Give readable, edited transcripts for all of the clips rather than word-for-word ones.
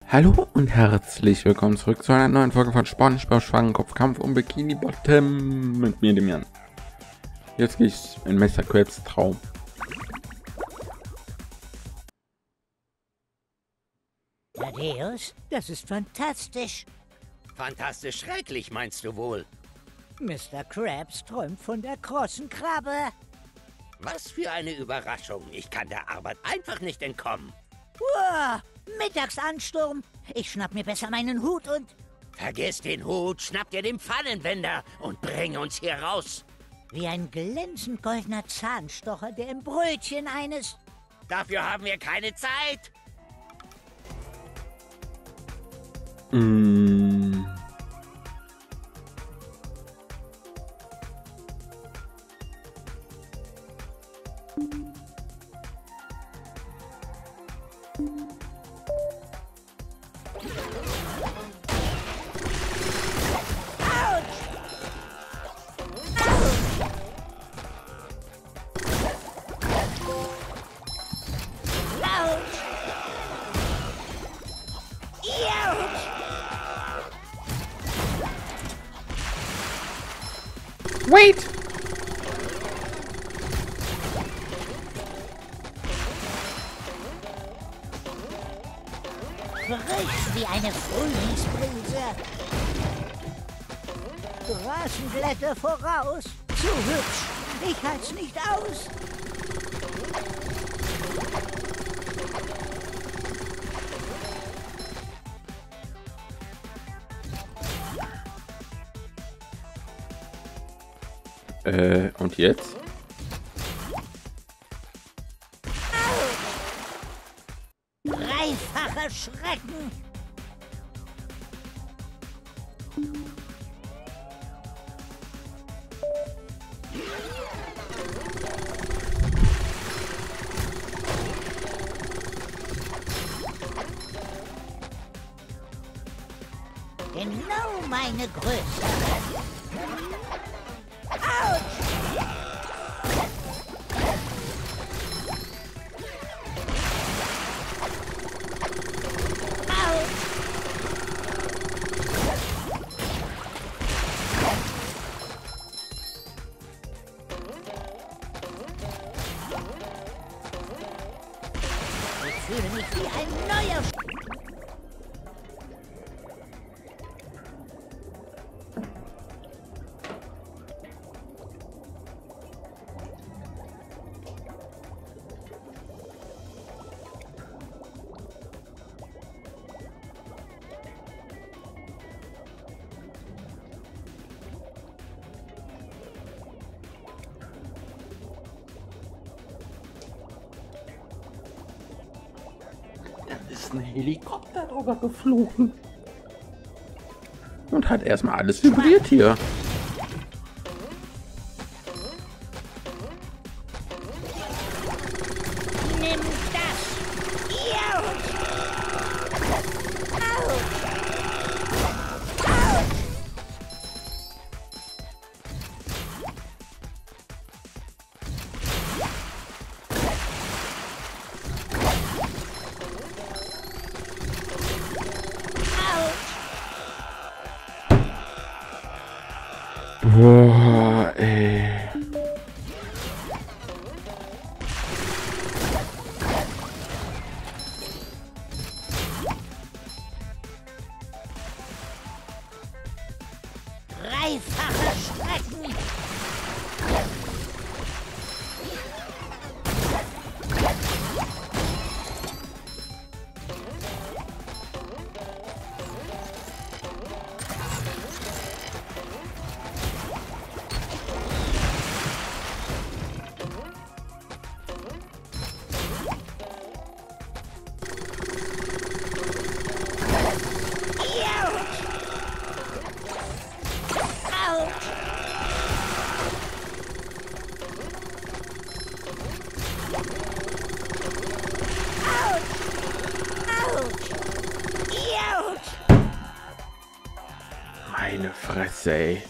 Hallo und herzlich willkommen zurück zu einer neuen Folge von SpongeBob Schwangenkopf Kampf um Bikini Bottom mit mir, dem Jan. Jetzt geht's in Mr. Krabs Traum. Thaddeus, das ist fantastisch. Fantastisch schrecklich, meinst du wohl? Mr. Krabs träumt von der großen Krabbe. Was für eine Überraschung. Ich kann der Arbeit einfach nicht entkommen. Uah, Mittagsansturm. Ich schnapp mir besser meinen Hut und... Vergiss den Hut, schnapp dir den Pfannenwender und bring uns hier raus. Wie ein glänzend goldener Zahnstocher, der im Brötchen eines... Dafür haben wir keine Zeit. Wait! Frisch wie eine Frühlingsbrise. Rasenblätter voraus. Zu hübsch. Ich halt's nicht aus. Und jetzt? Dreifacher Schrecken. Genau meine Größe. Ich fühle mich wie ein neuer... Da ist ein Helikopter drüber geflogen. Und hat erstmal alles vibriert hier. Nimm das! Autsch! Autsch! Autsch! Boah, ey. Dreifacher Schrecken! Meine Fresse, ey.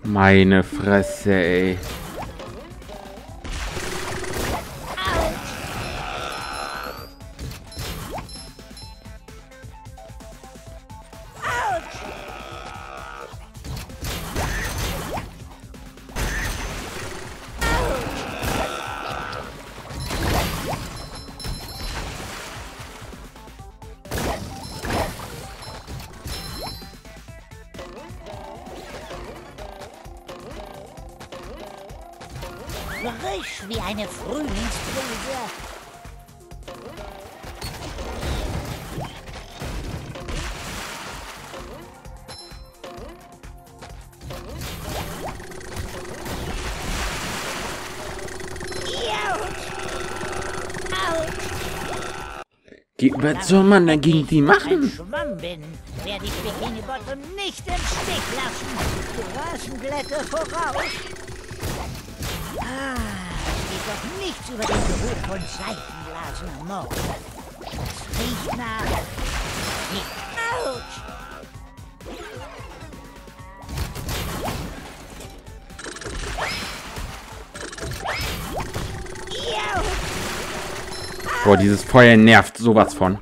Meine Fresse, ey. Frisch wie eine Frühlingsbrise. Was soll man dagegen die Ein machen? Schwamm bin, werde ich Bikini Bottom nicht im Stich lassen. Grasblätter voraus. Es geht doch nichts über den Geruch von Seifenblasen am Morgen. Es riecht nach... Autsch! Boah, dieses Feuer nervt sowas von.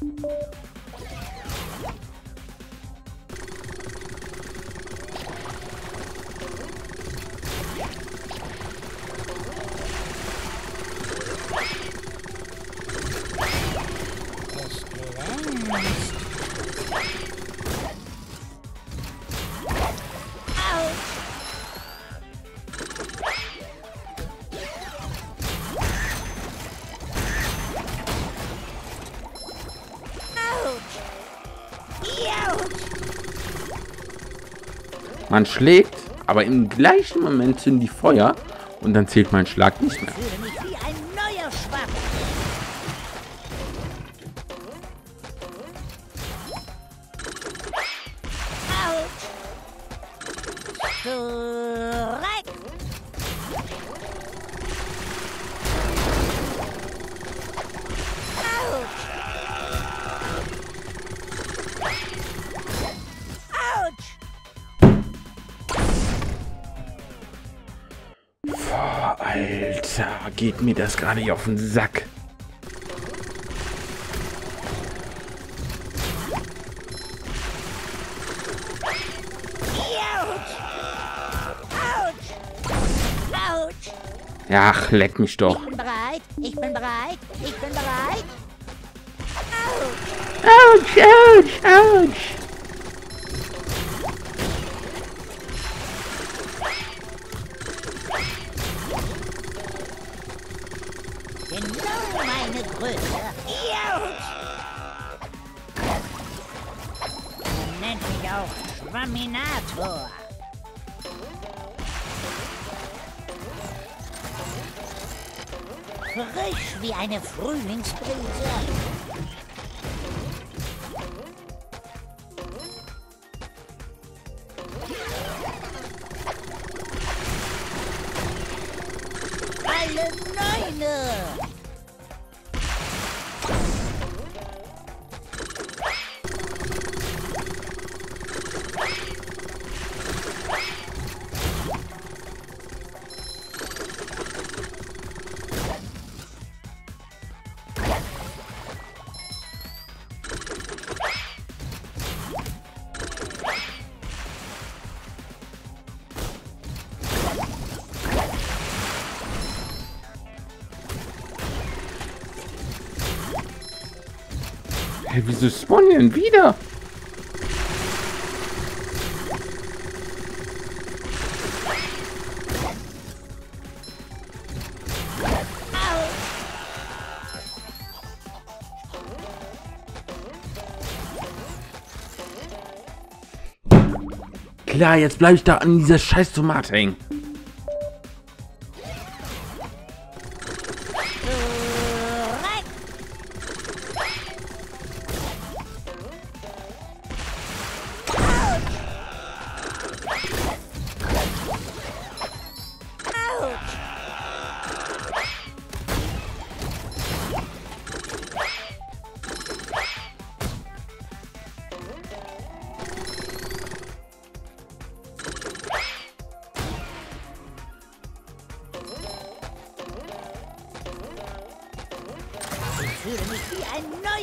Man schlägt, aber im gleichen Moment sind die Feuer und dann zählt mein Schlag nicht mehr. Ich fühle mich wie ein neuer Schwamm. Autsch! Zurück! Boah, Alter, geht mir das gerade hier auf den Sack. Ja, ach, leck mich doch. Ich bin bereit, ich bin bereit, ich bin bereit. Autsch, autsch, autsch. Genau meine Größe. Man nennt mich auch Schwamminator. Frisch wie eine Frühlingsbrise. Alle Neune! Hey, wieso spawnen die denn wieder? Klar, jetzt bleibe ich da an dieser scheiß Tomate hängen.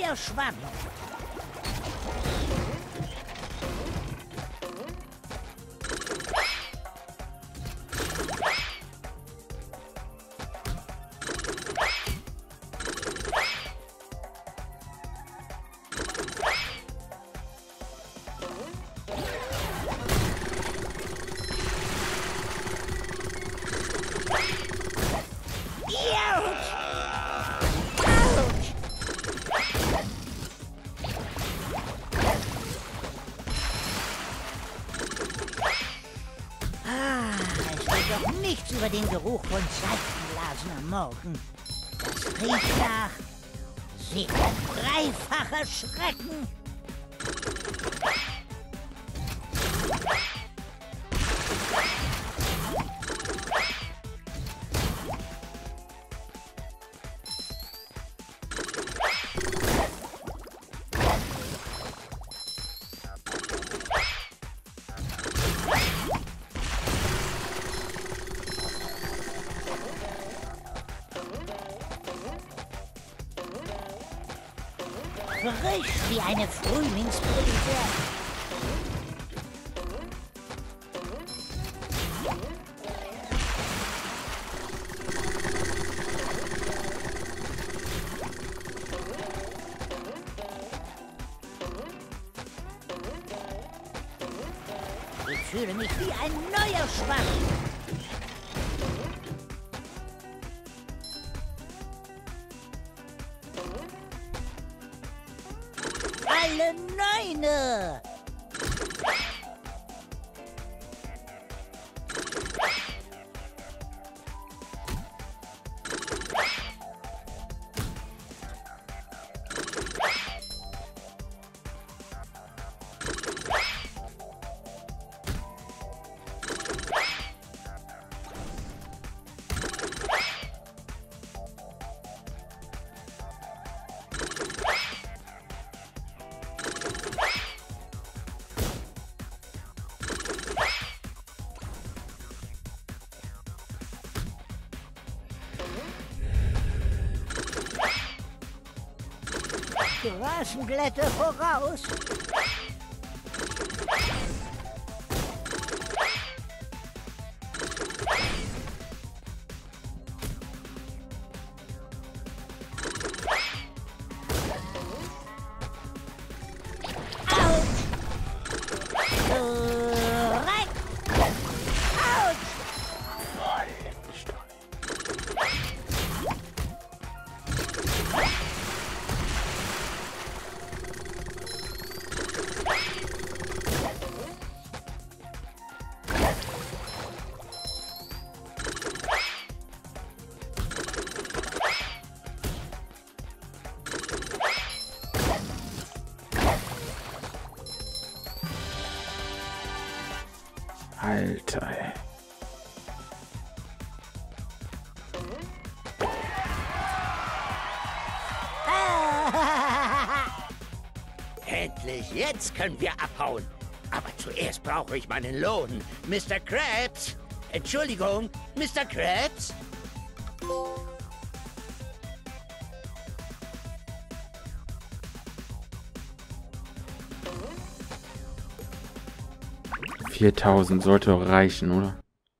neuer Schwamm. Doch nichts über den Geruch von Seifenblasen am Morgen. Das riecht nach dreifacher Schrecken. Frisch wie eine Frühlingsbrise. Ich fühle mich wie ein neuer Schwamm. Alle Neune! Grasenglätte voraus! Alter, ey. Endlich, jetzt können wir abhauen. Aber zuerst brauche ich meinen Lohn. Mr. Krabs! Entschuldigung, Mr. Krabs? $4.000 sollte doch reichen, oder?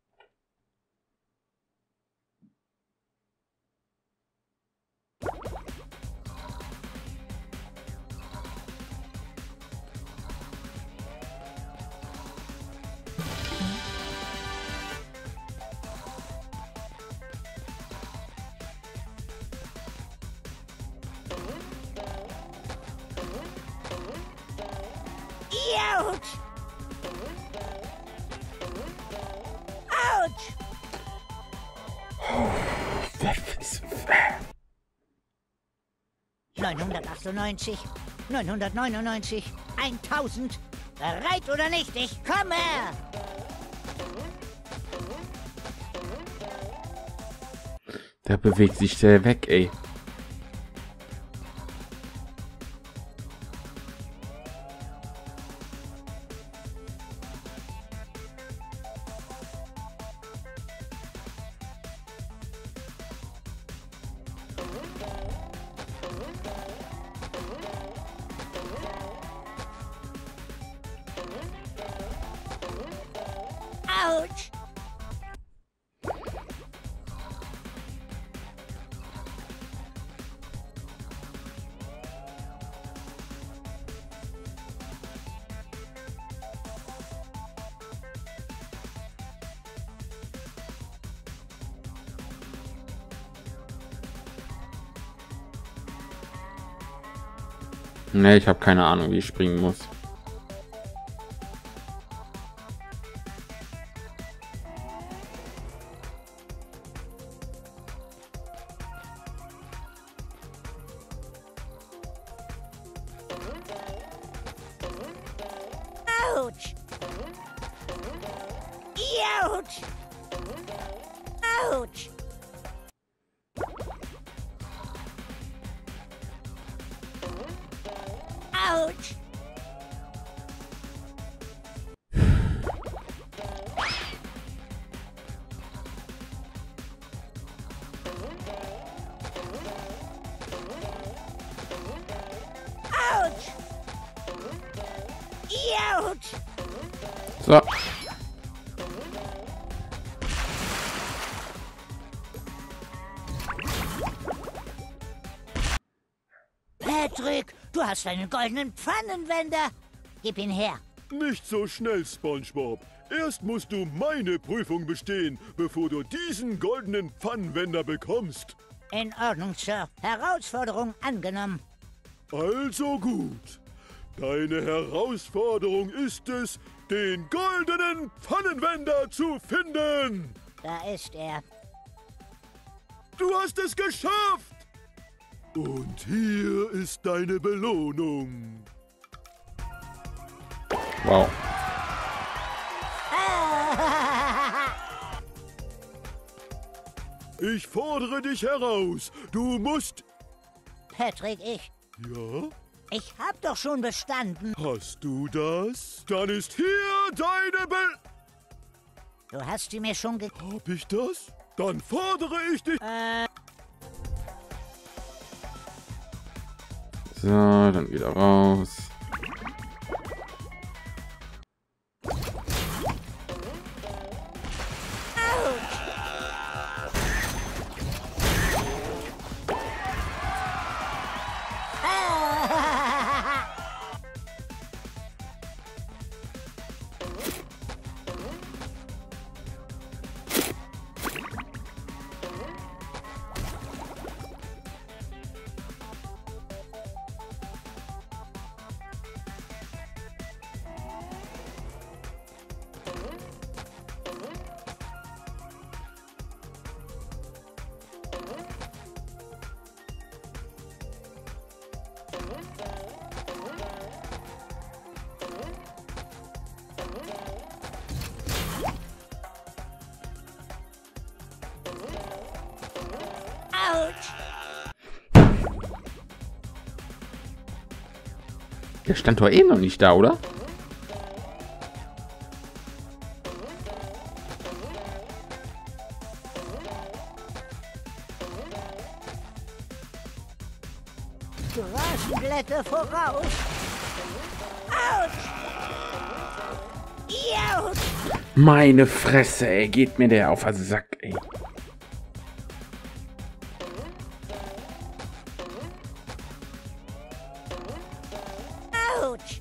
Autsch! Autsch! 998, 999, 1000. Bereit oder nicht? Ich komme! Der bewegt sich sehr weg, ey. Autsch! Ne, ich habe keine Ahnung, wie ich springen muss. Autsch! Autsch! Autsch! Autsch! Autsch! Autsch! So. Patrick, du hast einen goldenen Pfannenwender. Gib ihn her. Nicht so schnell, SpongeBob. Erst musst du meine Prüfung bestehen, bevor du diesen goldenen Pfannenwender bekommst. In Ordnung, Sir. Herausforderung angenommen. Also gut. Deine Herausforderung ist es, den goldenen Pfannenwender zu finden. Da ist er. Du hast es geschafft. Und hier ist deine Belohnung. Wow. Ich fordere dich heraus. Du musst... Patrick, ich Ja? hab doch schon bestanden. Hast du das? Dann ist hier deine Du hast sie mir schon ge... Hab ich das? Dann fordere ich dich... So, dann wieder raus. Autsch! Der stand doch eh noch nicht da, oder? Grasblätter voraus! Autsch! Autsch! Meine Fresse, ey, geht mir der auf den Sack, ey. Autsch!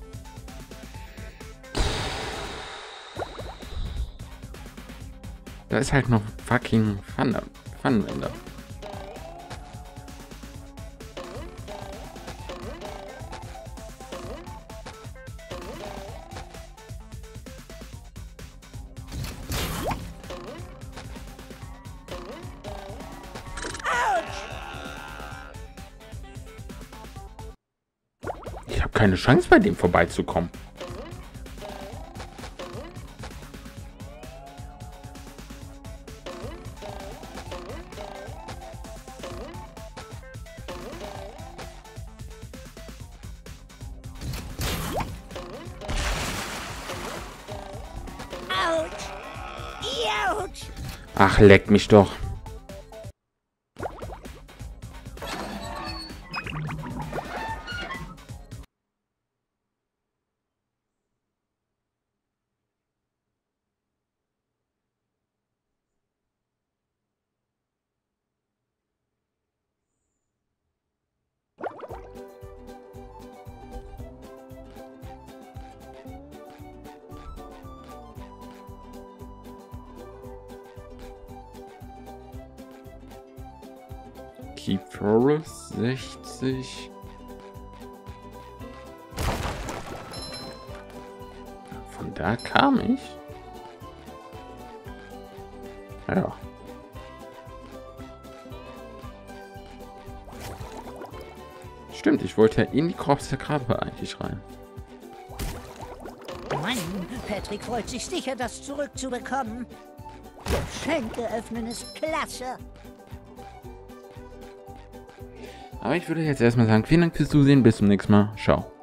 Da ist halt noch fucking Pfannenwender. Ich habe keine Chance, bei dem vorbeizukommen. Autsch! Autsch! Ach, leck mich doch. Deep Forest 60. Von da kam ich. Ja. Stimmt, ich wollte ja in die große Krabbe eigentlich rein. Mann, Patrick freut sich sicher, das zurückzubekommen. Geschenke öffnen ist klasse. Aber ich würde jetzt erstmal sagen, vielen Dank fürs Zusehen, bis zum nächsten Mal. Ciao.